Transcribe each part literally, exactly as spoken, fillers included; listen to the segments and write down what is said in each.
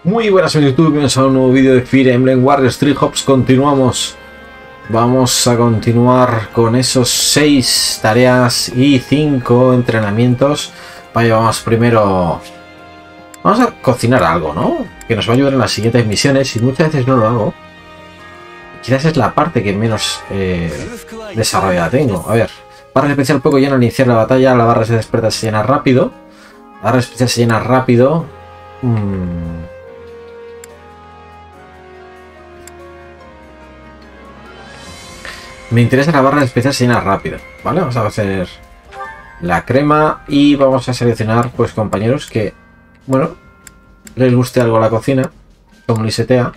Muy buenas a YouTube, bienvenidos a un nuevo vídeo de Fire Emblem Warriors Three Hopes. Continuamos. Vamos a continuar con esos seis tareas y cinco entrenamientos. Vaya, vamos primero... Vamos a cocinar algo, ¿no? Que nos va a ayudar en las siguientes misiones y muchas veces no lo hago. Quizás es la parte que menos eh, desarrollada tengo. A ver, barra especial poco llena al iniciar la batalla, la barra se despierta, se llena rápido. La barra especial se llena rápido. Hmm... Me interesa la barra especial se llena rápido, ¿vale? Vamos a hacer la crema y vamos a seleccionar, pues, compañeros que, bueno, les guste algo la cocina, como Lisetea.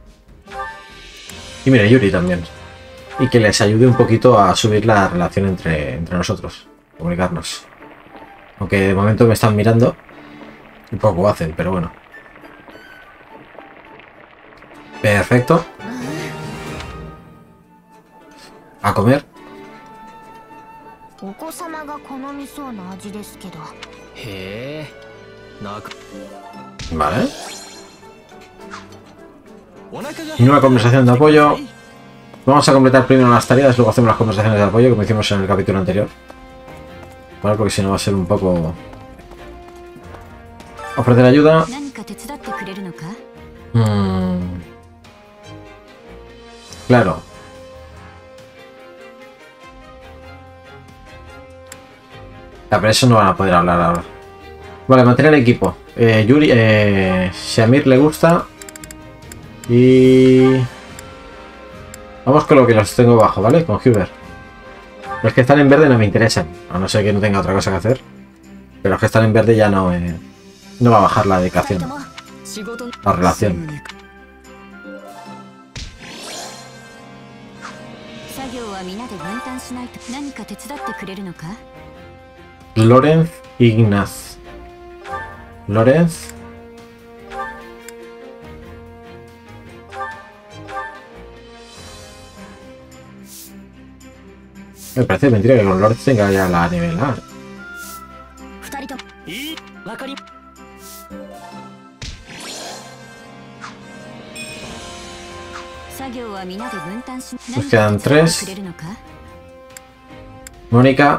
Y mira, Yuri también. Y que les ayude un poquito a subir la relación entre, entre nosotros, comunicarnos. Aunque de momento me están mirando y poco hacen, pero bueno. Perfecto. A comer. Vale. Y una conversación de apoyo. Vamos a completar primero las tareas, luego hacemos las conversaciones de apoyo como hicimos en el capítulo anterior. Vale, porque si no va a ser un poco... Ofrecer ayuda. Hmm. Claro. Pero eso no van a poder hablar ahora. Vale, mantener el equipo. Eh, Yuri, eh, Shamir le gusta. Y... Vamos con lo que los tengo bajo, ¿vale? Con Huber. Los que están en verde no me interesan. A no ser que no tenga otra cosa que hacer. Pero los que están en verde ya no... Eh, no va a bajar la dedicación. La relación. Lorenz Ignaz. Lorenz. Me parece mentira que con Lorenz tenga ya la nivel A. Nos quedan tres. Mónica.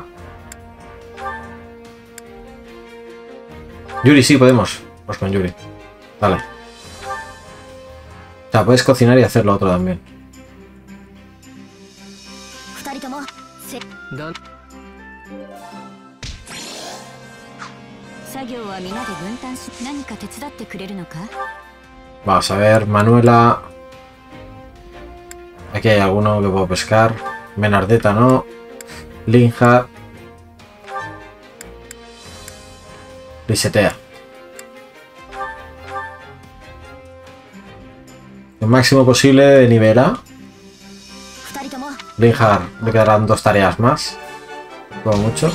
Yuri, sí, podemos. Pues con Yuri. Vale. O sea, puedes cocinar y hacer lo otro también. Vamos a ver, Manuela. Aquí hay alguno que puedo pescar. Menardeta no. Linja. Lisetea. El máximo posible de nivel A. Linjar le quedarán dos tareas más. Como mucho.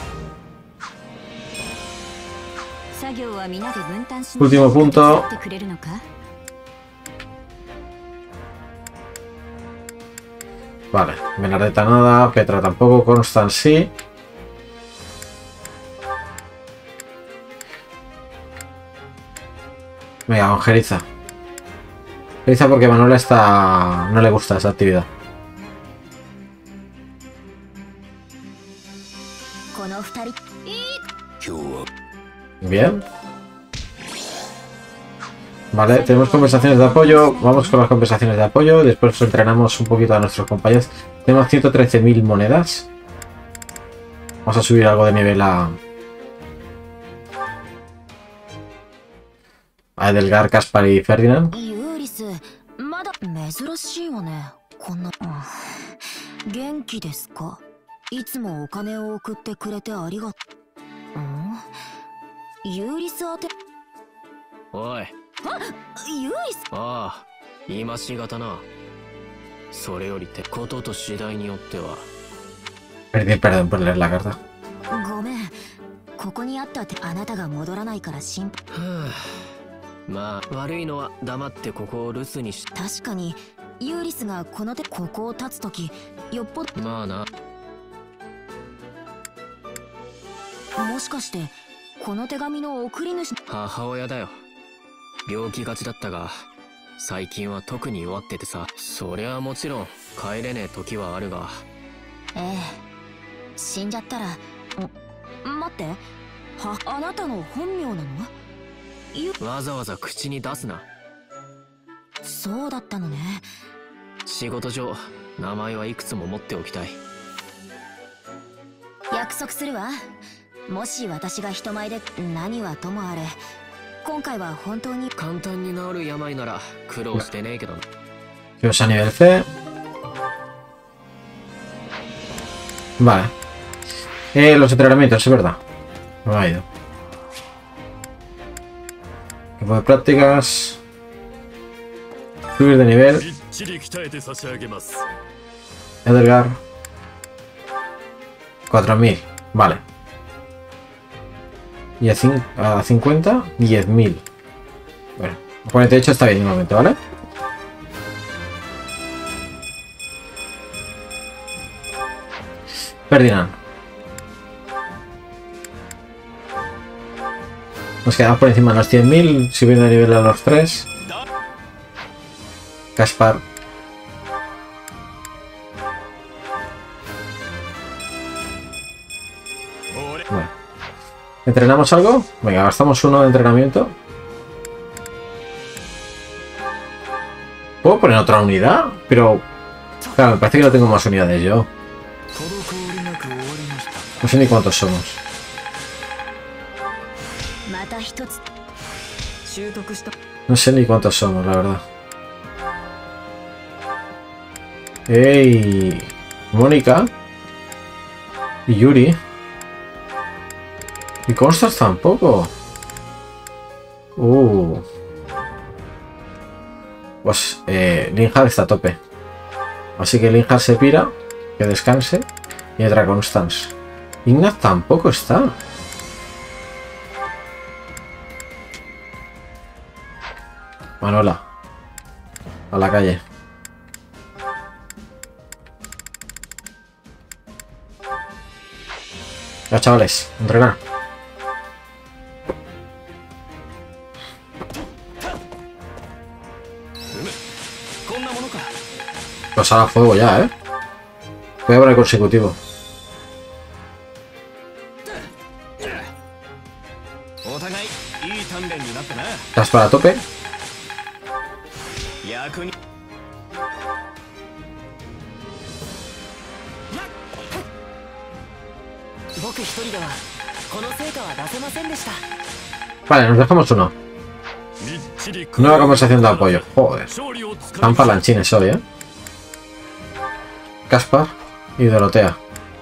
Último punto. Vale, Menardeta nada, Petra tampoco, Constant sí. Venga, con Jeriza. Jeriza porque Manuela está... no le gusta esa actividad. Bien. Vale, tenemos conversaciones de apoyo. Vamos con las conversaciones de apoyo. Después entrenamos un poquito a nuestros compañeros. Tenemos ciento trece mil monedas. Vamos a subir algo de nivel a... a Edelgar, Caspar y Ferdinand. Perdón, perdón por leer la carta. 病気がちだったが最近は特に弱っててさ。そりゃもちろん帰れねえ時はあるが。 ええ、死んじゃったら。ん待って、はあなたの本名なの？ わざわざ口に出すな。 そうだったのね。 仕事上名前はいくつも持っておきたい。 約束するわ。もし私が人前で何はともあれ、今回は本当に簡単に治る病なら苦労してねえけどな。 Vamos a nivel C. Vale. Eh, los entrenamientos, es verdad. No ha ido. Campo de prácticas. Subir de nivel. Edgar. cuatro mil. Vale. Y a, a cincuenta, diez mil. Bueno, cuarenta y ocho está bien de momento, ¿vale? Ferdinand. Nos quedamos por encima de los cien mil, subiendo de nivel a los tres. Caspar. Bueno. ¿Entrenamos algo? Venga, gastamos uno de entrenamiento. ¿Puedo poner otra unidad? Pero... Claro, me parece que no tengo más unidades yo. No sé ni cuántos somos. No sé ni cuántos somos, la verdad. ¡Ey! Mónica. Y Yuri. Y Constas tampoco. Uh. Pues eh, Linhard está a tope. Así que Linhard se pira. Que descanse. Y entra Constance. Ignaz tampoco está. Manola. A la calle. Ya, chavales, entrenar. Pues ahora fuego ya, ¿eh? Voy a poner consecutivo. Estás para tope. Vale, nos dejamos uno. Nueva conversación de apoyo. Joder. Están palanchines hoy, ¿eh? Caspar y Dorotea.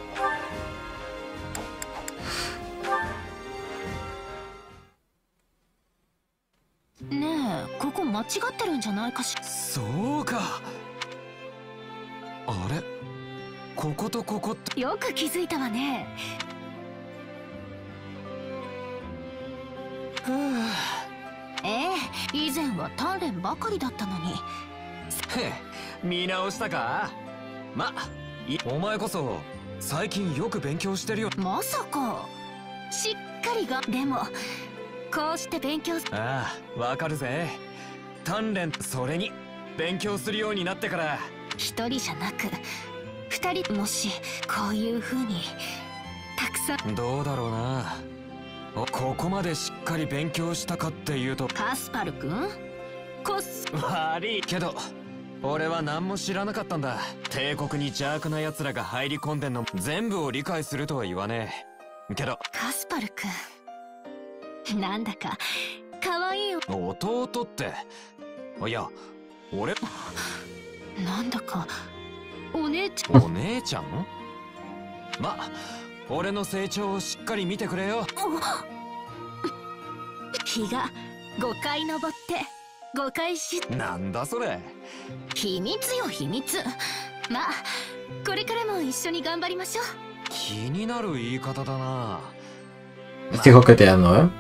Estoy coqueteando, ¿eh?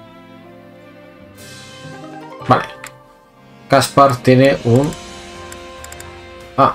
Vale. Caspar tiene un... Ah.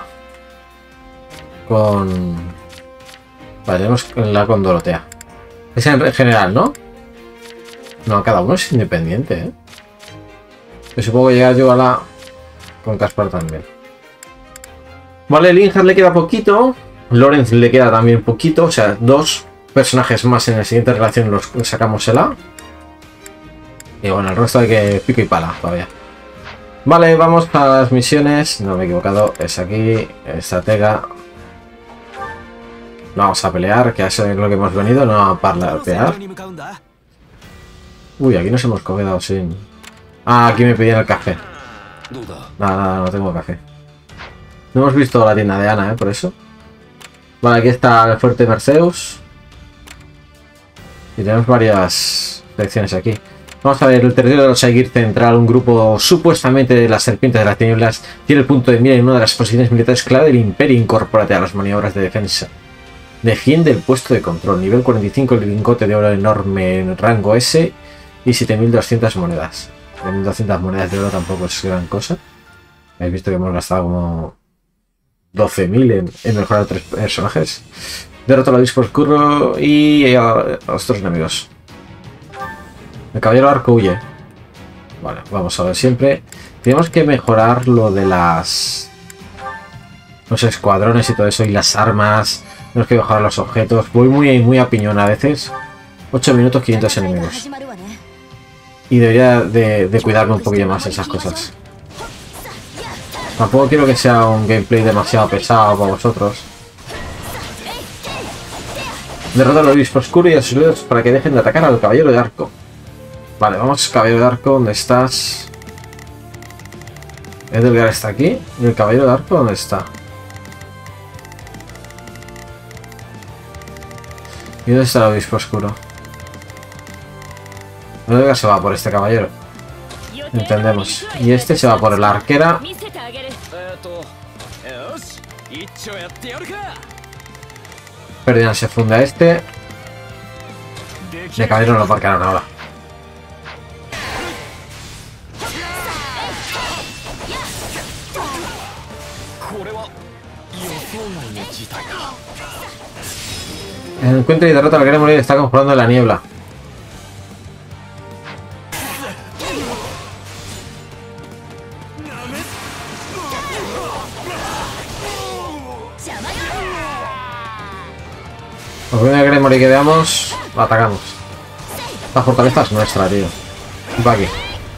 Con... Vale, tenemos la con Dorotea. Es en general, ¿no? No, cada uno es independiente, ¿eh? Y supongo que llegar yo a la... con Caspar también. Vale, Linhard le queda poquito. Lorenz le queda también poquito. O sea, dos personajes más en la siguiente relación los sacamos el A. Y bueno, el resto hay que pico y pala todavía. Vale, vamos a las misiones. No me he equivocado, es aquí. Estratega. Vamos a pelear, que a eso es lo que hemos venido, no a pelear. Uy, aquí nos hemos quedado sin... Ah, aquí me pedían el café. Nada, nada, no tengo café. No hemos visto la tienda de Ana, ¿eh? Por eso. Vale, aquí está el fuerte Merceus. Y tenemos varias secciones aquí. Vamos a ver, el territorio de los Aegir Central, un grupo supuestamente de las serpientes de las tinieblas, tiene el punto de mira en una de las posiciones militares clave del Imperio. Incorpórate a las maniobras de defensa. Defiende el puesto de control. Nivel cuarenta y cinco, el lingote de oro enorme en rango S y siete mil doscientas monedas. siete mil doscientas monedas de oro tampoco es gran cosa. Habéis visto que hemos gastado como doce mil en, en mejorar tres personajes. Derrota al obispo oscuro y a, a los otros enemigos. El caballero arco huye. Vale, vamos a ver siempre. Tenemos que mejorar lo de las... los escuadrones y todo eso y las armas. Tenemos que mejorar los objetos. Voy muy, muy a piñón a veces. ocho minutos, quinientos enemigos. Y debería de, de cuidarme un poquillo más esas cosas. Tampoco quiero que sea un gameplay demasiado pesado para vosotros. Derrota al obispo oscuro y a sus líderes para que dejen de atacar al caballero de arco. Vale, vamos, caballero de arco, ¿dónde estás? Edelgar está aquí. ¿Y el caballero de arco dónde está? ¿Y dónde está el obispo oscuro? Edelgar se va por este caballero. Entendemos. Y este se va por la arquera. Ferdinand se funde a este. De caballero no lo parcaron ahora. Encuentra y derrota al Gremlin y está conjurando en la niebla. Los primeros Gremlin que veamos, lo atacamos. La fortaleza es nuestra, tío. Va aquí.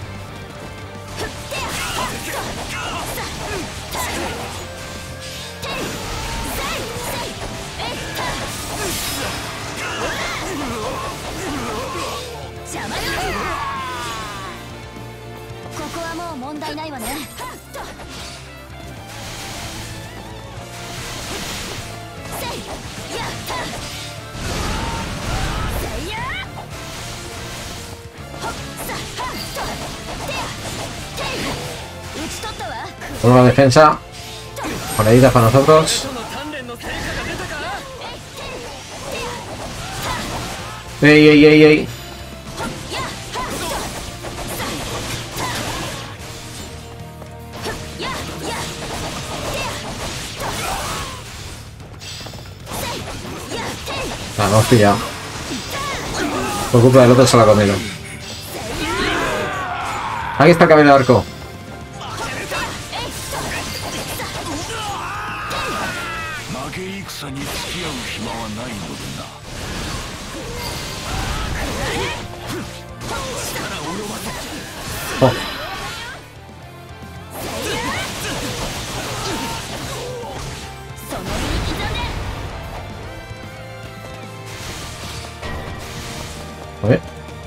Por la defensa. Moneditas para nosotros. Ey, ey, ey, ey. Ah, no hemos pillado. Por culpa del otro se lo ha comido. Aquí está el caballero de arco. Oh. A ver.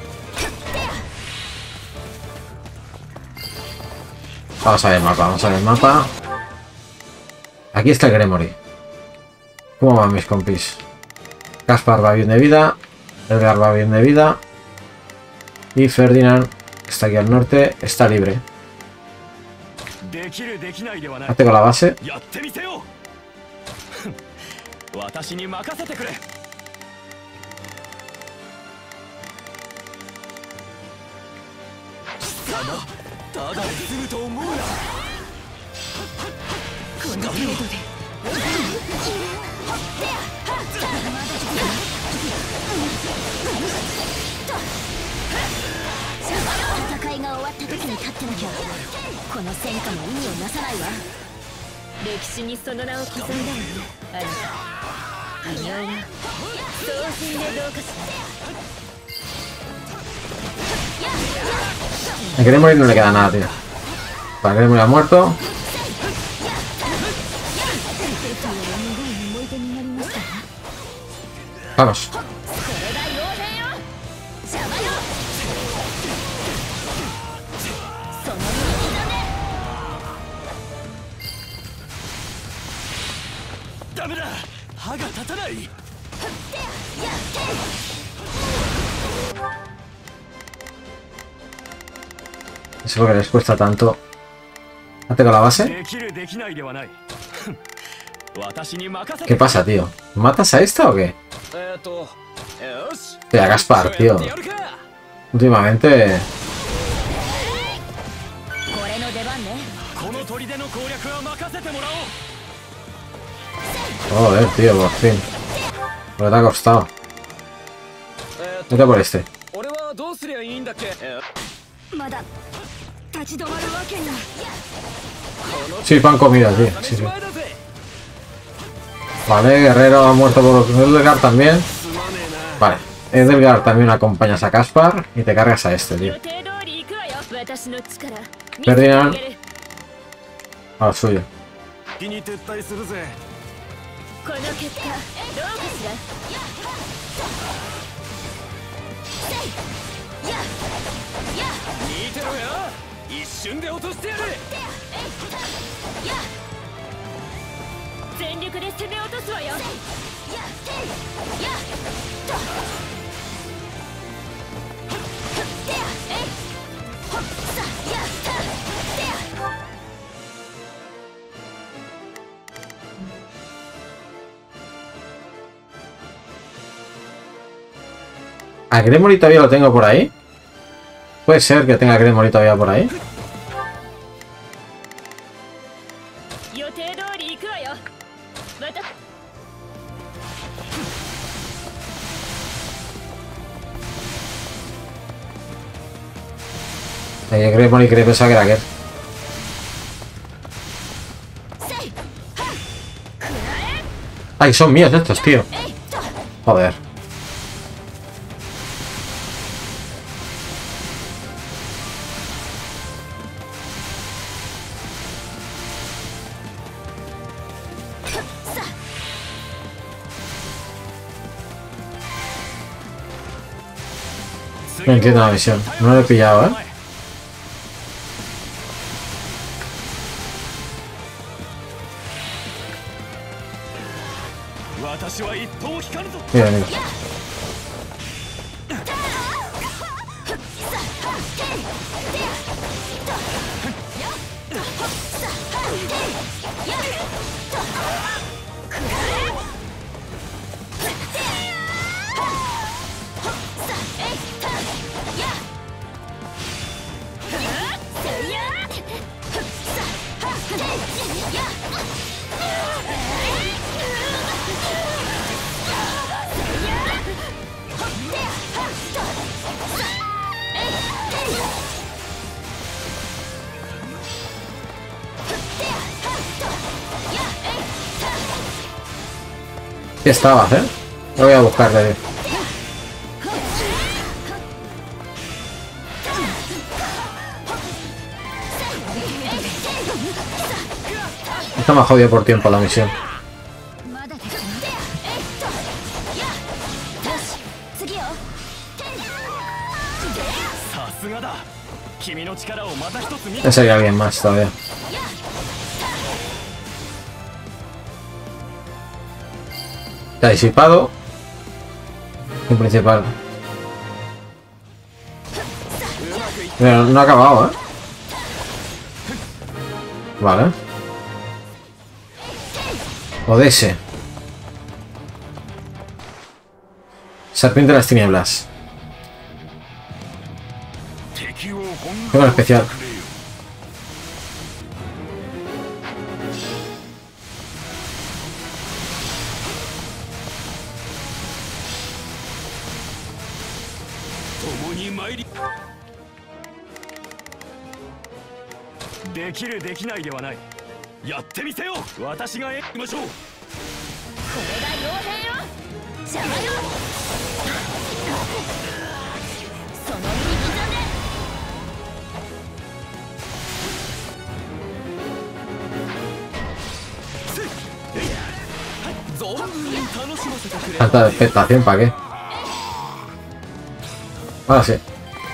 Vamos a ver el mapa, vamos a ver el mapa. Aquí está el Gremory. ¿Cómo van mis compis? Caspar va bien de vida. Edgar va bien de vida. Y Ferdinand, que está aquí al norte, está libre. Hazte con la base. に立ってなきゃこの戦果も意味をなさないわ。歴史にその名を刻んだわね、あなた。異名は同人でどうかし A Gremory no le queda nada, tío. Para Gremory ha muerto. Vamos. No sé por qué les cuesta tanto. ¿Hazte con la base? ¿Qué pasa, tío? ¿Matas a esta o qué? Tío, Gaspar, tío. Últimamente... Joder, tío, por fin. Pero te ha costado. Vete por este. Sí, pan comida, tío. Sí, sí. Vale, Guerrero ha muerto por Edelgard también. Vale, Edelgard también acompañas a Caspar y te cargas a este, tío. Ferdinand a lo suyo. ¿A Gremory todavía lo tengo por ahí? Puede ser que tenga Gremory todavía por ahí. Eh, Gremory creo que pensaba que era aquel. Ay, son míos estos, tío. Joder. No entiendo la misión. No lo he pillado, ¿eh? Mira, mira. ¿Qué estabas, eh? Lo voy a buscarle. Está más jodido por tiempo la misión. Ya sería alguien más todavía. Está disipado. El principal. Pero no ha acabado, ¿eh? Vale. Odese. Serpiente de las tinieblas. Juego especial. できるできないではない。やってみせよ。私がやりましょう。これが傭兵よ。邪魔よ。その身に刻んで。 Tanta expectación, ¿para qué? Ahora sí.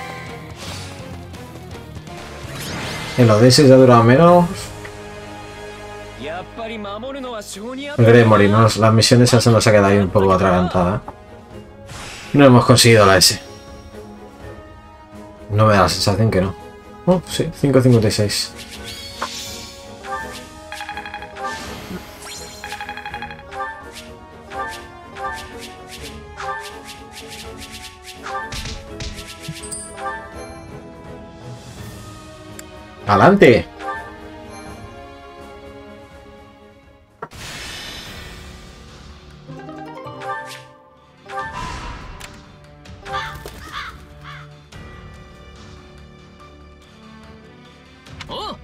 En los D S ya ha durado menos. El Gremory, ¿no? Las misiones ya se nos ha quedado ahí un poco atragantada. No hemos conseguido la S. No me da la sensación que no. Oh, sí, cinco cincuenta y seis. ¡Adelante! ¡Oh!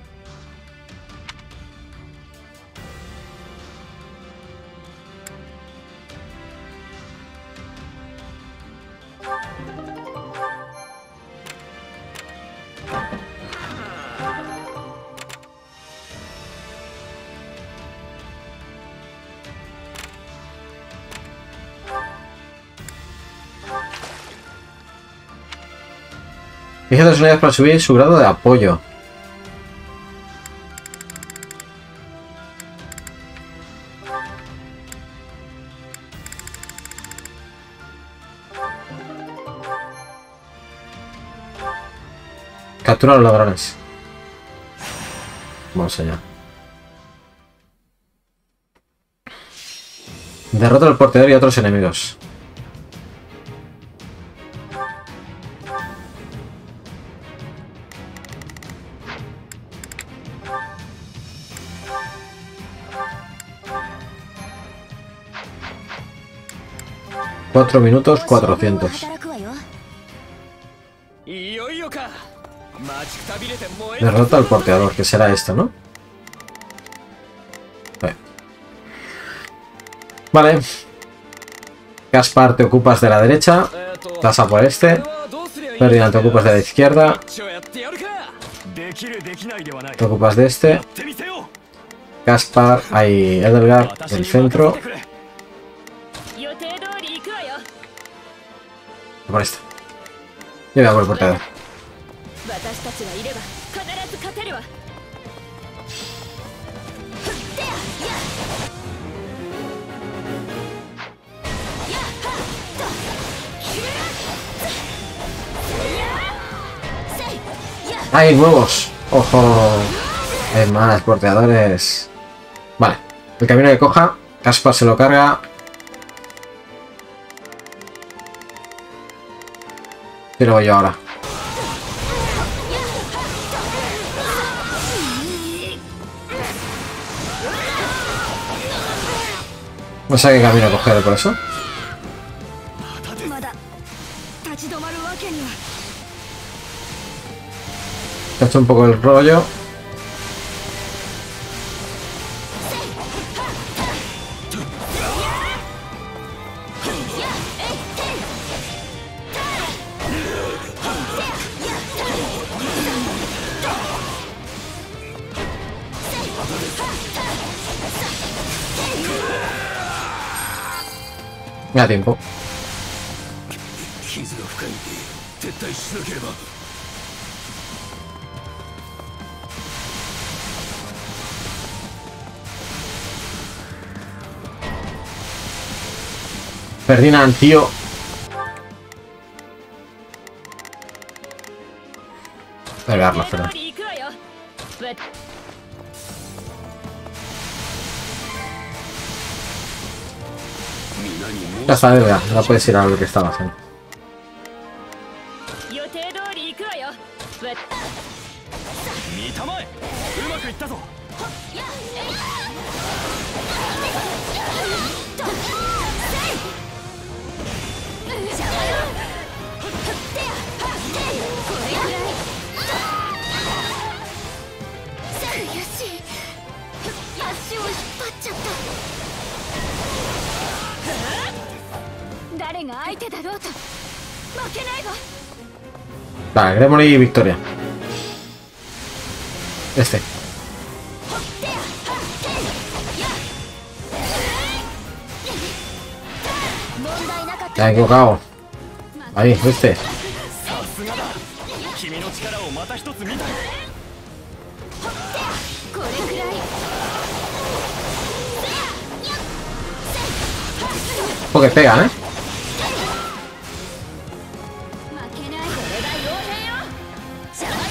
Fíjate las unidades para subir su grado de apoyo. Captura a los ladrones. Vamos allá. Derrota al porteador y a otros enemigos. Cuatro minutos cuatrocientos. Derrota al porteador, que será esto, ¿no? Vale. Vale. Gaspar, te ocupas de la derecha. Vas a por este. Ferdinand, te ocupas de la izquierda. Te ocupas de este. Gaspar, hay Edelgard, el centro. Por este. Yo voy a por el porteador. ¡Hay nuevos! ¡Ojo! Hay más porteadores. Vale. El camino que coja, Gaspar se lo carga. Y lo voy yo ahora. No sé qué camino coger por eso. Se ha hecho un poco el rollo. Me da tiempo. Ferdinand, tío. Pegarlo, Ferdinand. Ya está, ya, ya puedes ir a lo que estaba haciendo. 相手だろうと負けないわ。 Vale, Gremory y victoria. Este. Ya he equivocado. Ahí, este. 君の力をまた一つ見た。 これくらい Porque pegan, ¿eh? 負けない。これが傭兵よ。邪魔よ。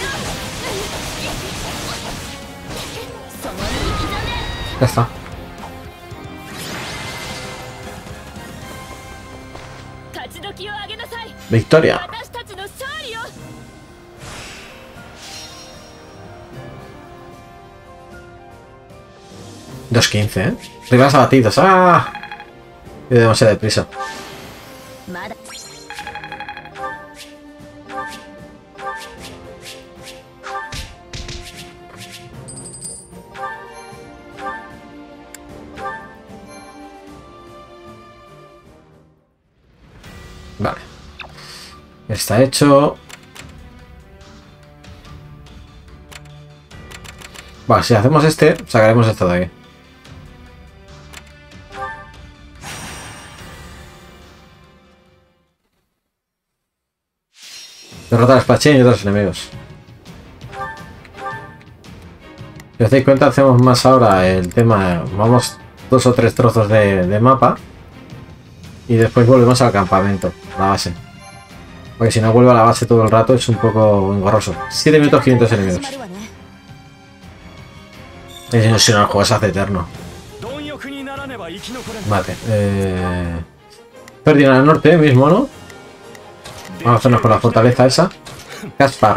その右だね。 Ya está. Victoria. dos quince, ¿eh? Rivales abatidos. ¡Ah! Y demasiado deprisa. Vale. Está hecho. Vale, si hacemos este, sacaremos esto de aquí. Derrota al espadachín y otros enemigos. Si os dais cuenta, hacemos más ahora el tema. Vamos dos o tres trozos de, de mapa. Y después volvemos al campamento, a la base. Porque si no vuelvo a la base todo el rato es un poco engorroso. siete minutos, quinientos enemigos. Es, si no, el juego se hace eterno. Vale. Eh... Ferdinand al norte mismo, ¿no? Vamos a hacernos con la fortaleza esa. Caspar.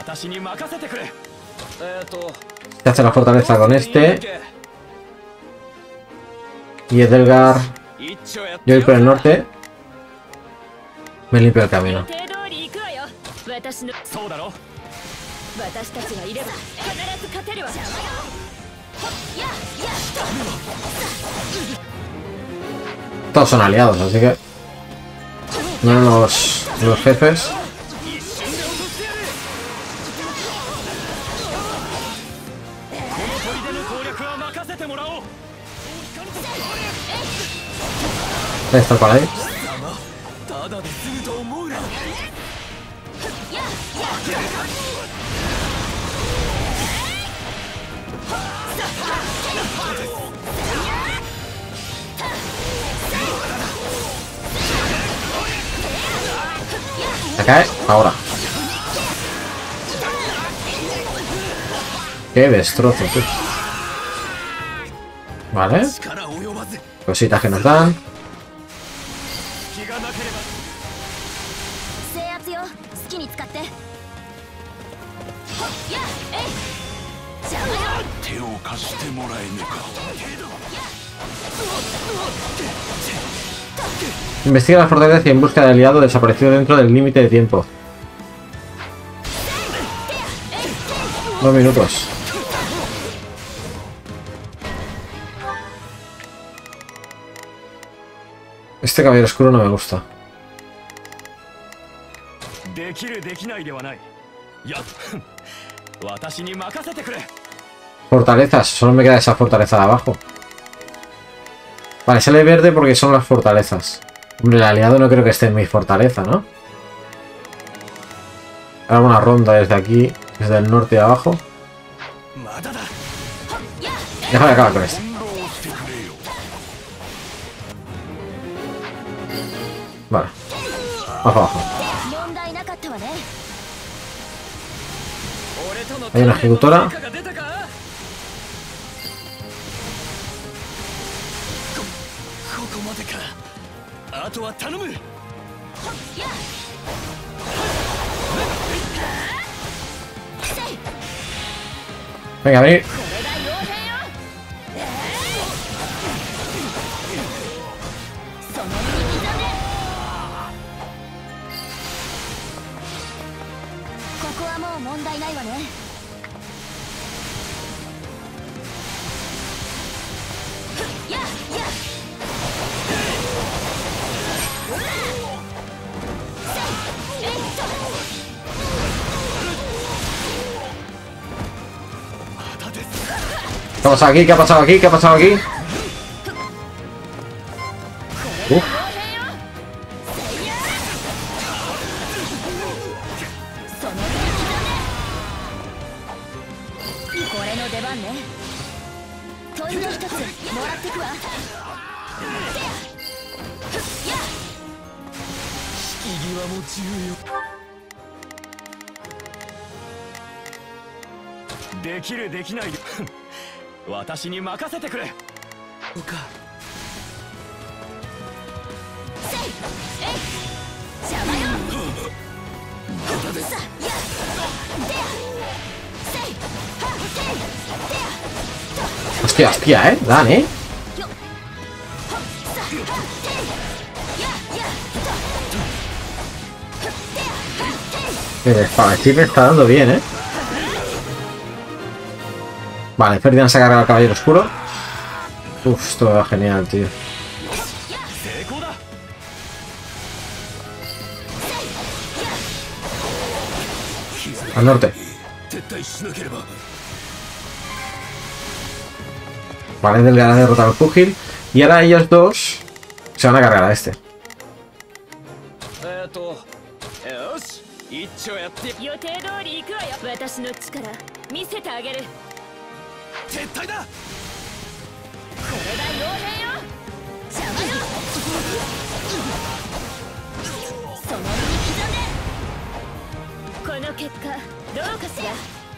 Se hace la fortaleza con este. Y Edelgar. Yo voy por el norte. Me limpio el camino. Todos son aliados, así que no los, los jefes. Esto para ahí. Se cae ahora. Qué destrozo, tío. Vale. Cositas que nos dan. Investiga la fortaleza y en busca de aliado desaparecido dentro del límite de tiempo. Dos minutos. Este caballero oscuro no me gusta. Fortalezas, solo me queda esa fortaleza de abajo. Vale, sale verde porque son las fortalezas. Hombre, el aliado no creo que esté en mi fortaleza, ¿no? Hago una ronda desde aquí, desde el norte de abajo. Déjame acabar con esto. Vale. Abajo, abajo. Hay una ejecutora. Venga, a venir. ¿Qué ha pasado aquí? ¿Qué ha pasado aquí? ¿Qué ha pasado aquí? Uf. これの出番ね。問いの一つもらってくわ。 引き際も重要。できるできない私に任せてくれ。そうか。 邪魔よ。 Hostia, hostia, eh. Dan, eh. El espadachín me está dando bien, eh. Vale, Ferdinand se ha cargado al caballero oscuro. Uf, esto va genial, tío. Al norte. Vale, Delgar ha derrotado al Pugil. Y ahora ellos dos se van a cargar a este. 予定通り行くわよ。私の力見せてあげる。 絶対だ。 これが傭兵よ。邪魔よ。その身に刻んで。この結果どうかしら。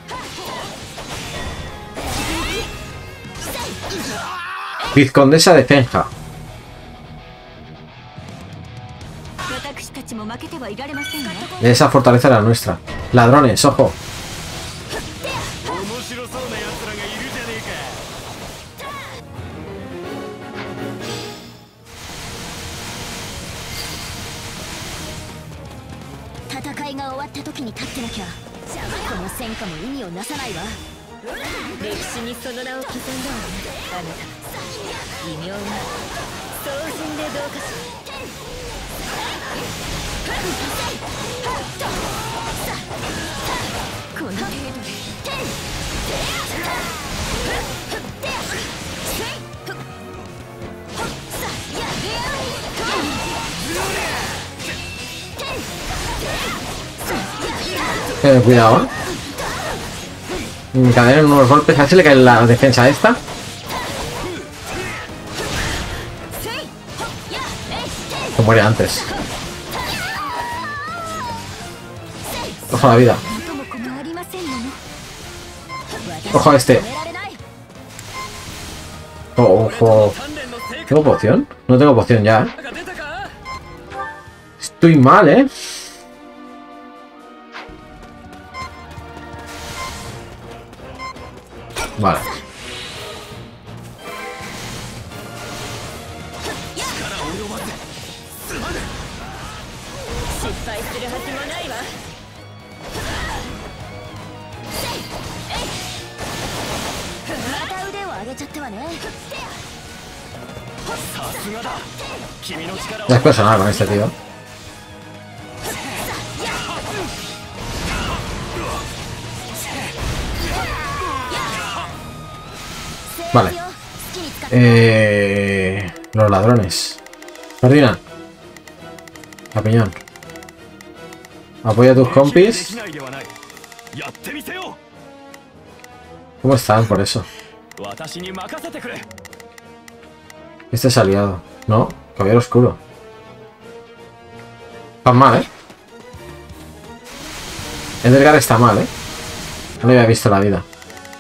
Vizcondesa de Zenja. 私たちも負けてはいられませんね。 Esa fortaleza era nuestra. Ladrones, ojo. 面白そうな奴らがいるじゃねえか。 戦いが終わった時に立ってなきゃこの戦果も意味をなさないわ。歴史にその名を刻んだわね、あなた。異名は壮人でどうかしら。この程度で Eh, cuidado, ¿eh? Encadenan unos golpes, a ver si le cae la defensa esta. Se muere antes. Ojo a la vida. Ojo a este. Oh, ojo. ¿Tengo poción? No tengo poción ya, ¿eh? Estoy mal, ¿eh? Vale. Ya es personal con este tío. Vale. Eh, los ladrones. Ferdinand. A piñón. Apoya a tus compis. ¿Cómo están por eso? Este es aliado. No, caballero oscuro. Están mal, ¿eh? Edgar está mal, ¿eh? No le había visto la vida.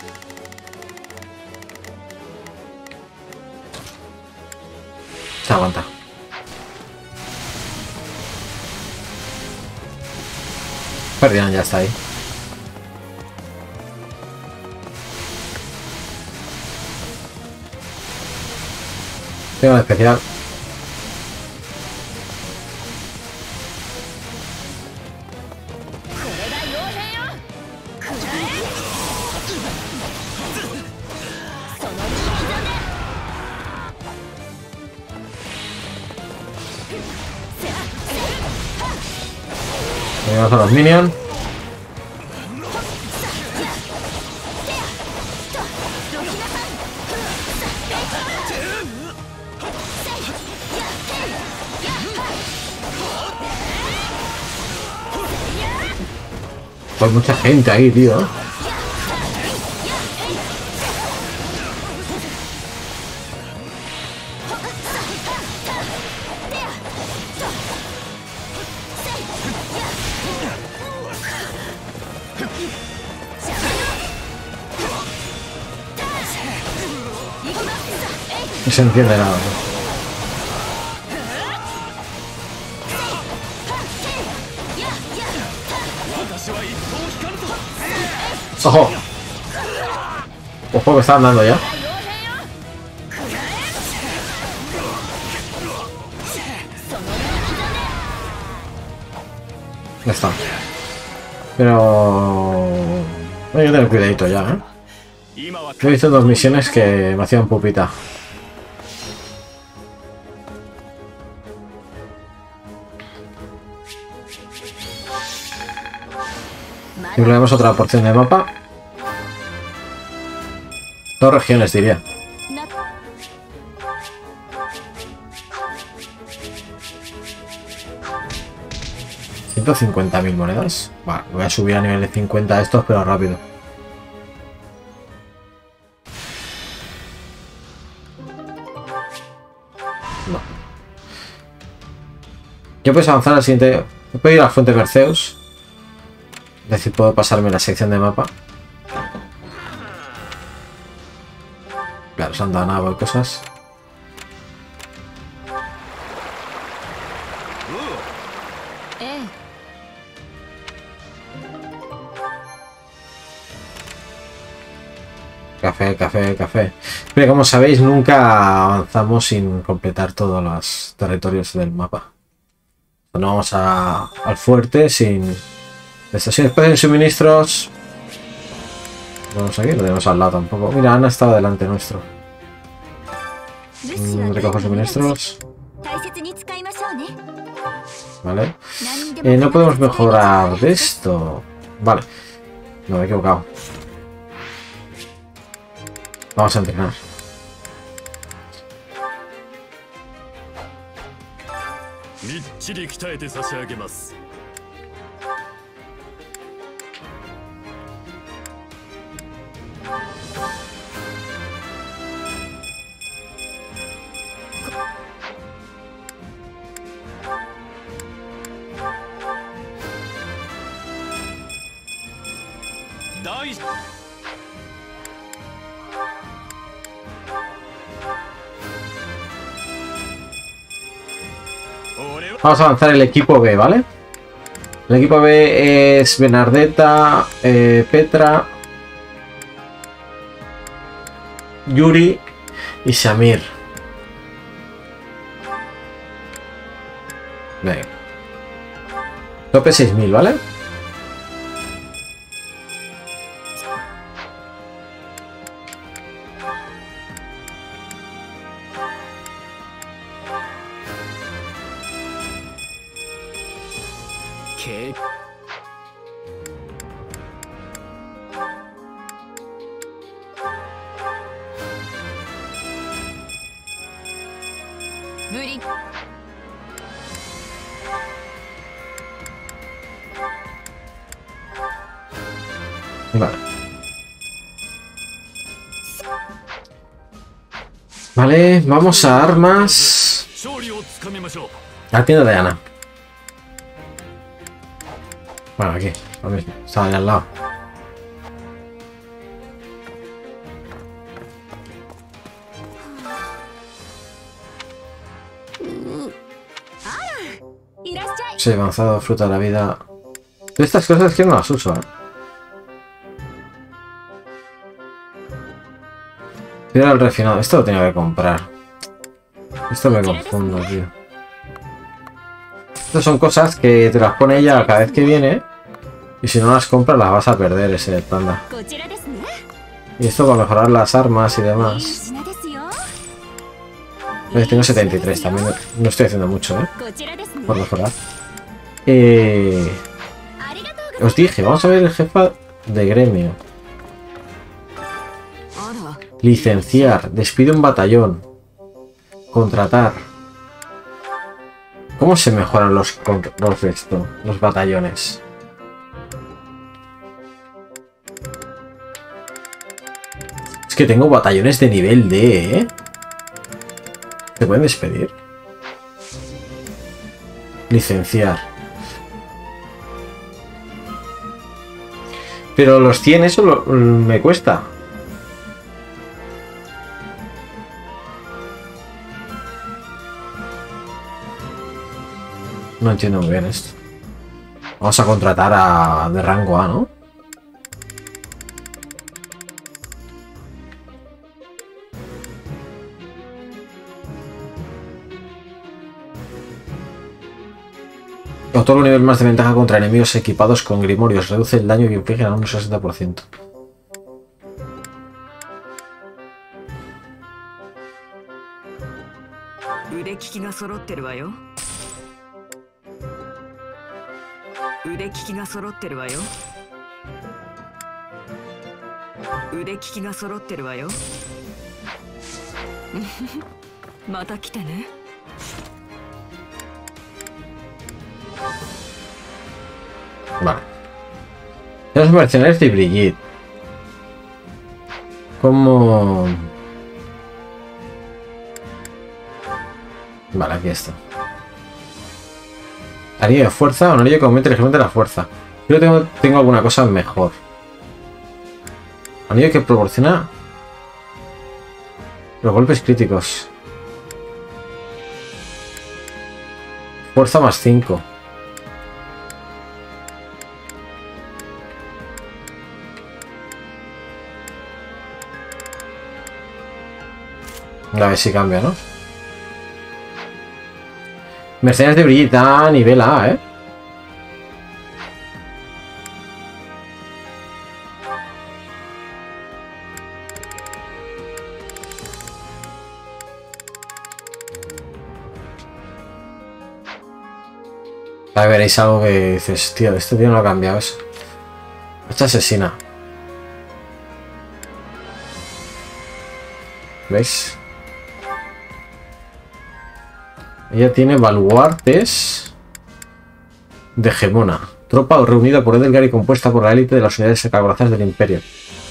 Se aguanta. Ferdinand ya está ahí. Tengo un especial. Venimos a los minions. Hay mucha gente ahí, tío. No se entiende nada. ¡Ojo! ¡Ojo que están dando ya! Ya está. Pero... hay que tener cuidadito ya, ¿eh? Yo he visto dos misiones que me hacían pupita. Y vemos otra porción de mapa. Dos regiones, diría. ciento cincuenta mil monedas. Vale, voy a subir a nivel de cincuenta estos, pero rápido. No. Yo puedo avanzar al siguiente. Puedo ir a la fuente de Perseus. Es decir, puedo pasarme la sección de mapa. Claro, se han dado nada y cosas. Café, café, café. Pero como sabéis, nunca avanzamos sin completar todos los territorios del mapa. No vamos a, al fuerte sin... Estaciones de suministros. Vamos aquí, lo tenemos al lado tampoco. Mira, han estado delante nuestro. Mm, recojo suministros. Vale. Eh, no podemos mejorar de esto. Vale. No, me he equivocado. Vamos a entrenar. Vamos a avanzar el equipo B, ¿vale? El equipo B es Bernardetta, eh, Petra, Yuri y Samir. Venga. Tope seis mil, ¿vale? ¿Qué? Vale. Vale, vamos a armas. La tienda de Ana. Bueno, aquí, lo mismo, estaba ahí al lado. Sí, avanzado, fruta de la vida. De estas cosas que no las uso, ¿eh? Tira el refinado. Esto lo tenía que comprar. Esto me confundo, tío. Estas son cosas que te las pone ella cada vez que viene. Y si no las compras las vas a perder ese panda. Y esto para mejorar las armas y demás. Tengo setenta y tres también. No estoy haciendo mucho, ¿eh? Por mejorar. Eh... Os dije, vamos a ver el jefa de gremio. Licenciar. Despide un batallón. Contratar. ¿Cómo se mejoran los, los, esto, los batallones? que tengo batallones de nivel D, ¿eh? ¿Se pueden despedir? Licenciar. Pero los cien, eso lo, me cuesta. No entiendo muy bien esto. Vamos a contratar a de rango A, ¿no? Otorga un nivel más de ventaja contra enemigos equipados con grimorios. Reduce el daño que infligen a un sesenta por ciento. Vale. Los mercenarios de Brigitte. ¿Cómo? Vale, aquí está. Anillo de fuerza, un anillo que aumente ligeramente la fuerza. Yo tengo, tengo alguna cosa mejor. Anillo que proporciona los golpes críticos. Fuerza más cinco. A ver si cambia, ¿no? Mercenarios de Brigitte a nivel A, ¿eh? A ver, veréis algo que dices, tío, este tío no ha cambiado eso. Esta asesina. ¿Veis? Ella tiene baluartes de Gemona. Tropa reunida por Edelgard y compuesta por la élite de las unidades acorazadas del Imperio.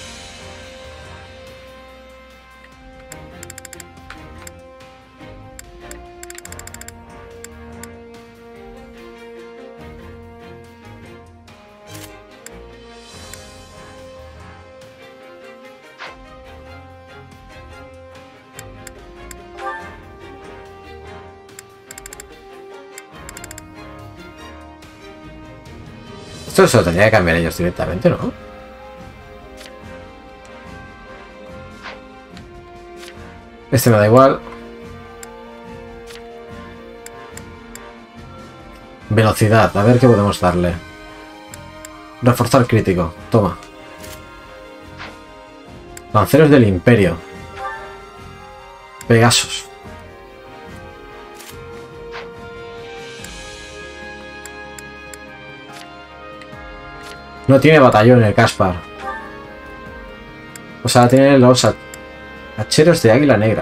Esto se lo tendría que cambiar ellos directamente, ¿no? Este me da igual. Velocidad, a ver qué podemos darle. Reforzar crítico, toma. Lanceros del Imperio. Pegasus. No tiene batallón el Caspar. O sea, tiene los hacheros de Águila Negra.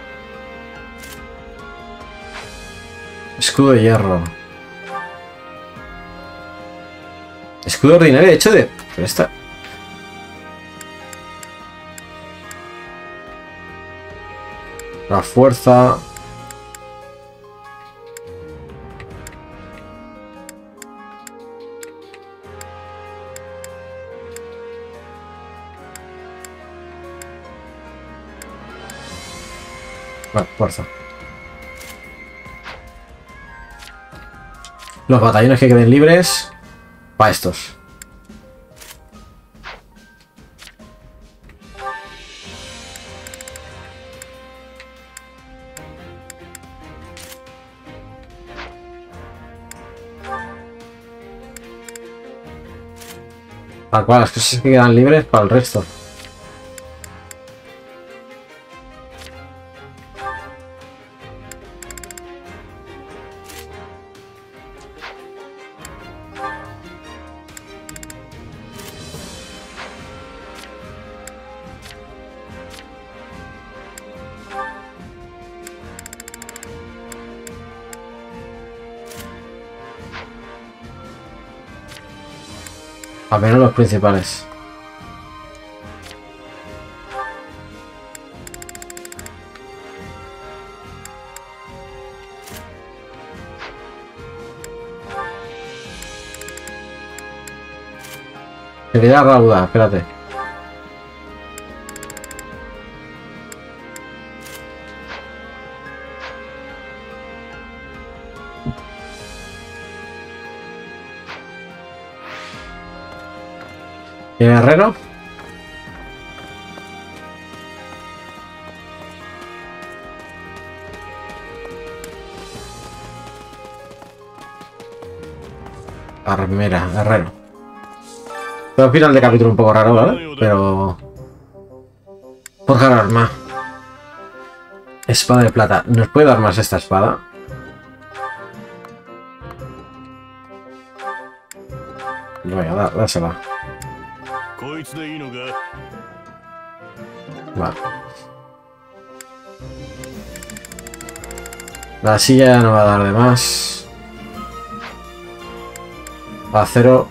Escudo de hierro. Escudo ordinario hecho de... Pero esta... La fuerza... Vale, fuerza. Los batallones que queden libres para estos. Tal cual, las cosas que quedan libres para el resto. Al menos los principales. Habilidad rauda, espérate. ¿Y el herrero? Armera, herrero. Todo final de capítulo un poco raro, ¿vale? Pero... forjar arma. Espada de plata. ¿Nos puede dar más esta espada? Venga, da, dásela. Vale. La silla ya no va a dar de más. Acero.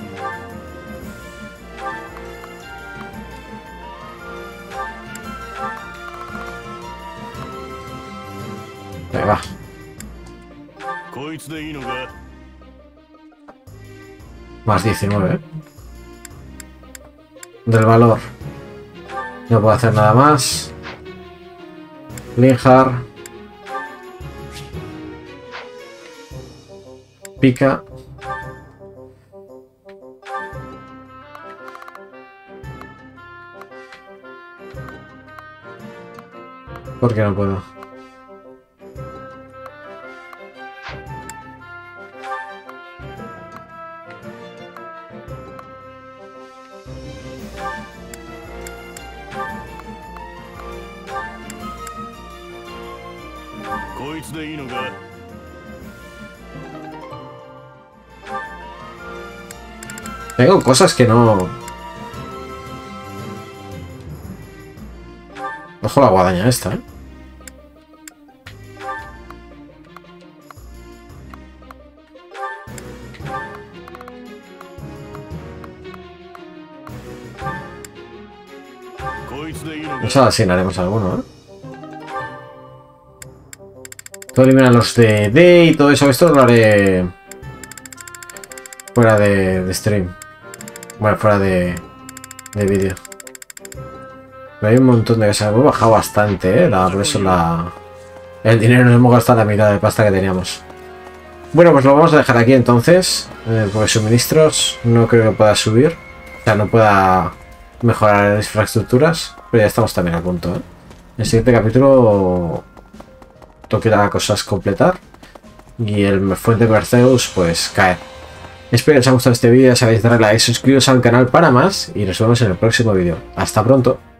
Venga, va. Más diecinueve. Del valor. No puedo hacer nada más. Linhar. Pica. ¿Por qué no puedo? Tengo cosas que no... Ojo la guadaña esta, ¿eh? Pues ahora sí haremos alguno, ¿eh? Todo eliminar los de D y todo eso. Esto lo haré fuera de, de stream. Bueno, fuera de, de vídeo. Pero hay un montón de cosas. Hemos bajado bastante, ¿eh? La, por eso la, el dinero nos hemos gastado la mitad de pasta que teníamos. Bueno, pues lo vamos a dejar aquí entonces. Eh, porque suministros no creo que pueda subir. O sea, no pueda mejorar las infraestructuras. Pero ya estamos también a punto, ¿eh? En el siguiente capítulo toca cosas completar. Y el fuente de Perseus pues caer. Espero que os haya gustado este vídeo. Ya sabéis, darle like, suscribiros al canal para más. Y nos vemos en el próximo vídeo. Hasta pronto.